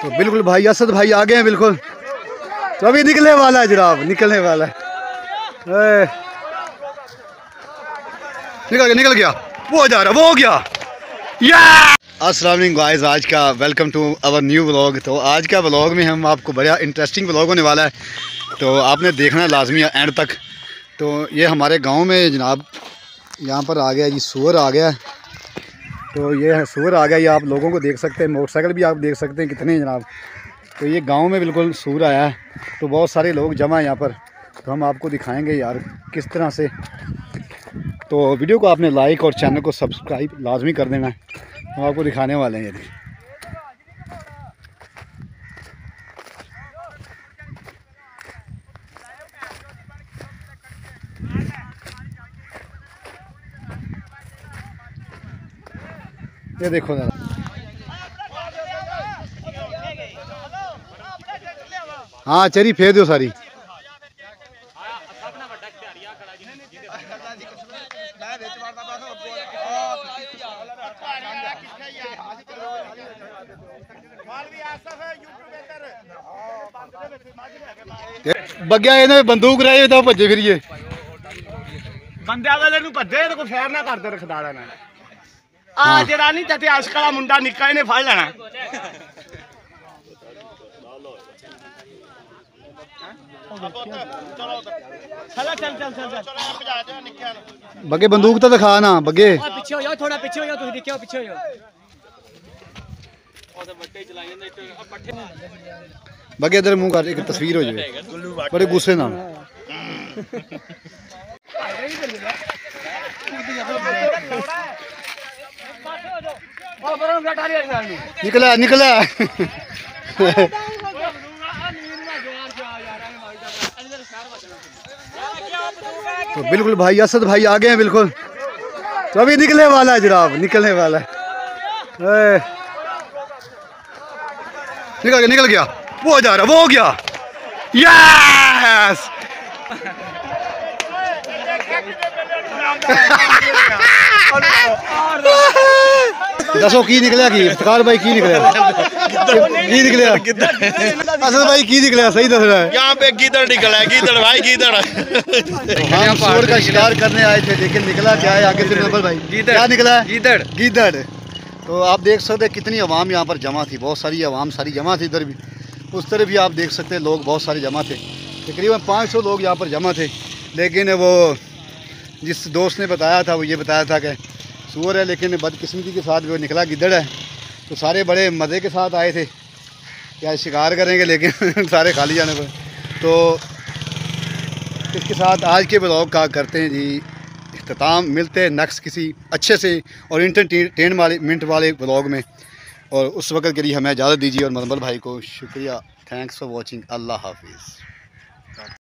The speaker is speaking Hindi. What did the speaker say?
तो बिल्कुल भाई असद भाई आ गए हैं बिल्कुल। तो अभी निकलने वाला है जनाब, निकलने वाला है। निकल गया, वो जा रहा, वो हो गया। अस्सलाम वालेकुम गाइस, आज का welcome to our new vlog. तो आज का व्लॉग में हम आपको बड़ा इंटरेस्टिंग व्लॉग होने वाला है, तो आपने देखना लाजमी है एंड तक। तो ये हमारे गांव में जनाब यहाँ पर आ गया जी, सूअर आ गया। तो ये है सूअर आ गया, ये आप लोगों को देख सकते हैं, मोटरसाइकिल भी आप देख सकते हैं कितने जनाब। तो ये गांव में बिल्कुल सूअर आया है, तो बहुत सारे लोग जमा हैं यहाँ पर। तो हम आपको दिखाएंगे यार किस तरह से। तो वीडियो को आपने लाइक और चैनल को सब्सक्राइब लाजमी कर देना है। हम आपको दिखाने वाले हैं ये देखो जरा। हाँ चरी फेर दो सारी। बग्या इन्हें बंदूक रहे तो भजे फिरिए बंदे वाले भजे तो कोई फैर ना करते रखदारा ने आ जरा नहीं चाहते आशका का मुंडा निक्का इन्हें फड़ लेना। बगे बंदूक तो दिखा ना बगे। पीछे हो जाओ, थोड़ा पीछे हो जाओ, तुम दिखो पीछे हो जाओ। बगे इधर मुंह कर, एक तस्वीर हो जाए बड़े गुस्से ना। निकला निकला तो बिल्कुल भाई असद भाई आ गए हैं बिल्कुल। तो अभी निकलने वाला है जनाब, निकलने वाला है। निकल गया, वो जा रहा, वो हो गया। यस दसो की निकलिया, की इफ्तिखार भाई की निकलिया, की निकलिया असद भाई की निकलिया, सही दस रहा है। यहाँ पे गीदड़ निकला है, गीदड़ भाई गीदड़। हम सूअर का शिकार करने आए थे, लेकिन निकला क्या है आगे से भाई, क्या निकला है? गीदड़। गीदड़। तो आप देख सकते हैं कितनी आवाम यहाँ पर जमा थी, बहुत सारी आवाम सारी जमा थी। इधर भी उस तरफ भी आप देख सकते हैं लोग बहुत सारे जमा थे, तकरीबन 500 लोग यहाँ पर जमा थे। लेकिन वो जिस दोस्त ने बताया था वो ये बताया था कि सूअर है, लेकिन बदकिस्मती के साथ वो निकला गिद्दड़ है। तो सारे बड़े मज़े के साथ आए थे क्या शिकार करेंगे, लेकिन सारे खाली जाने पर। तो इसके साथ आज के ब्लॉग का करते हैं जी इख्तिताम। मिलते हैं नेक्स्ट किसी अच्छे से और एंटरटेनमेंट वाले ब्लॉग में, और उस वक्त के लिए हमें इजाज़त दीजिए। और मनमल भाई को शुक्रिया, थैंक्स फॉर वॉचिंग। अल्लाह हाफिज़।